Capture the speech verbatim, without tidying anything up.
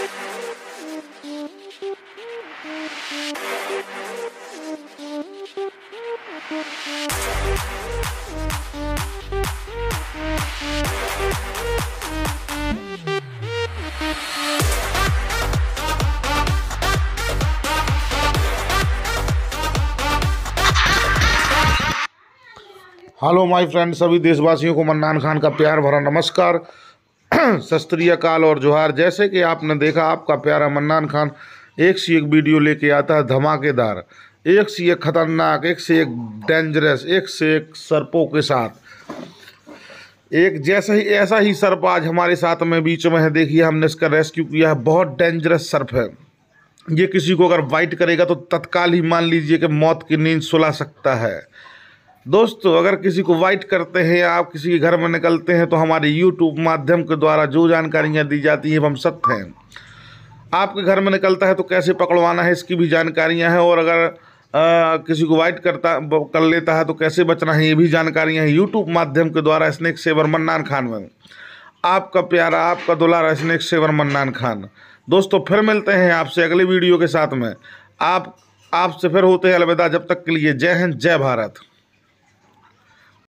Hello my friend, सभी देशवासियों को मन्नान खान का प्यार भरा नमस्कार, सत श्री अकाल और जोहार। जैसे कि आपने देखा, आपका प्यारा मन्नान खान एक से एक वीडियो लेके आता है धमाकेदार, एक से एक खतरनाक, एक से एक डेंजरस, एक से एक सर्पों के साथ। एक जैसा ही ऐसा ही सर्प आज हमारे साथ में बीच में है। देखिए, हमने इसका रेस्क्यू किया है। बहुत डेंजरस सर्प है ये। किसी को अगर बाइट करेगा तो तत्काल ही मान लीजिए कि मौत की नींद सुला सकता है। दोस्तों, अगर किसी को वाइट करते हैं या आप किसी के घर में निकलते हैं तो हमारे यूट्यूब माध्यम के द्वारा जो जानकारियां दी जाती हैं हम सत्य हैं। आपके घर में निकलता है तो कैसे पकड़वाना है इसकी भी जानकारियां हैं, और अगर आ, किसी को वाइट करता कर लेता है तो कैसे बचना है ये भी जानकारियां हैं यूट्यूब माध्यम के द्वारा। स्नेक सेवर मन्नान खान में आपका प्यारा, आपका दुलारा स्नेक सेवर मन्नान खान। दोस्तों, फिर मिलते हैं आपसे अगले वीडियो के साथ में। आप आपसे फिर होते हैं अलविदा। जब तक के लिए जय हिंद, जय भारत।